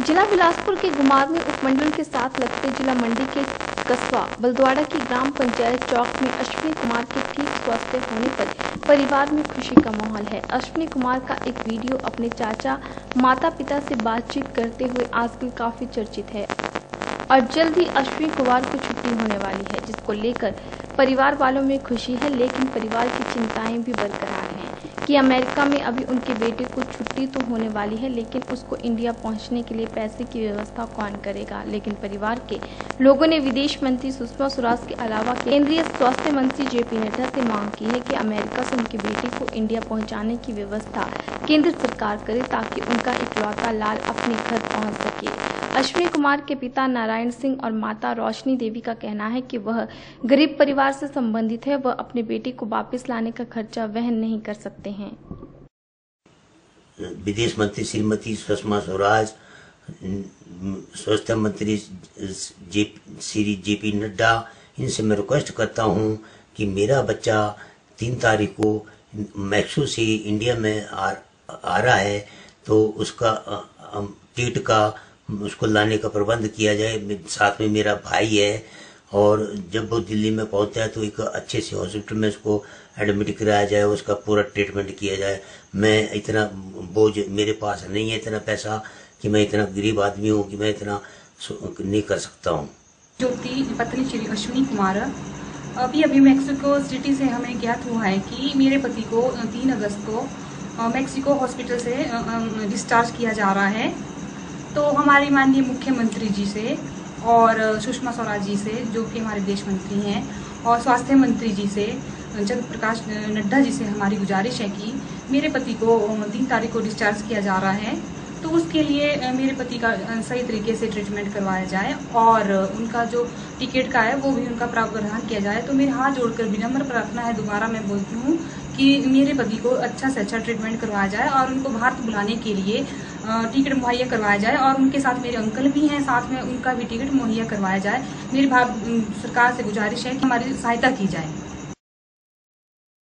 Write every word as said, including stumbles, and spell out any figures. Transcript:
जिला बिलासपुर के गुमार में उपमंडल के साथ लगते जिला मंडी के कस्बा बलद्वाड़ा की ग्राम पंचायत चौक में अश्विनी कुमार के ठीक स्वस्थ होने पर परिवार में खुशी का माहौल है। अश्विनी कुमार का एक वीडियो अपने चाचा माता पिता से बातचीत करते हुए आजकल काफी चर्चित है और जल्द ही अश्विनी कुमार को छुट्टी होने वाली है, जिसको लेकर परिवार वालों में खुशी है, लेकिन परिवार की चिंताएं भी बरकरार हैं कि अमेरिका में अभी उनके बेटे को छुट्टी तो होने वाली है, लेकिन उसको इंडिया पहुंचने के लिए पैसे की व्यवस्था कौन करेगा। लेकिन परिवार के लोगों ने विदेश मंत्री सुषमा स्वराज के अलावा केंद्रीय स्वास्थ्य मंत्री जेपी नड्डा से मांग की है कि अमेरिका से उनके बेटे को इंडिया पहुंचाने की व्यवस्था केंद्र सरकार करे, ताकि उनका इकलौता लाल अपने घर पहुँच सके। अश्विनी कुमार के पिता नारायण सिंह और माता रोशनी देवी का कहना है कि वह गरीब परिवार से संबंधित है, वह अपने बेटे को वापस लाने का खर्चा वहन नहीं कर सकते हैं। विदेश मंत्री श्रीमती सुषमा स्वराज, स्वास्थ्य मंत्री श्री जेपी नड्डा, इनसे मैं रिक्वेस्ट करता हूं कि मेरा बच्चा तीन तारीख को मैक्सो से इंडिया में आ, आ रहा है, तो उसका टिकट का उसको लाने का प्रबंध किया जाए। साथ में मेरा भाई है, और जब वो दिल्ली में पहुंचता है तो एक अच्छे से हॉस्पिटल में उसको एडमिट कराया जाए, उसका पूरा ट्रीटमेंट किया जाए। मैं इतना बोझ मेरे पास नहीं है, इतना पैसा कि मैं इतना गरीब आदमी हूँ कि मैं इतना नहीं कर सकता हूँ। ज्योति पत्नी श्री अश्विनी कुमार, अभी अभी मैक्सिको सिटी से हमें ज्ञात हुआ है कि मेरे पति को तीन अगस्त को मैक्सिको हॉस्पिटल से डिस्चार्ज किया जा रहा है। तो हमारी माननीय मुख्यमंत्री जी से और सुषमा स्वराज जी से, जो कि हमारे देश मंत्री हैं, और स्वास्थ्य मंत्री जी से, जगत प्रकाश नड्डा जी से हमारी गुजारिश है कि मेरे पति को तीन तारीख को डिस्चार्ज किया जा रहा है, तो उसके लिए मेरे पति का सही तरीके से ट्रीटमेंट करवाया जाए और उनका जो टिकट का है वो भी उनका प्रावधान किया जाए। तो मेरे हाथ जोड़कर विनम्र प्रार्थना है, दोबारा मैं बोलती हूँ कि मेरे पति को अच्छा से अच्छा ट्रीटमेंट करवाया जाए और उनको भारत बुलाने के लिए टिकट मुहैया करवाया जाए, और उनके साथ मेरे अंकल भी हैं, साथ में उनका भी टिकट मुहैया करवाया जाए। मेरी सरकार से गुजारिश है कि हमारी सहायता की जाए।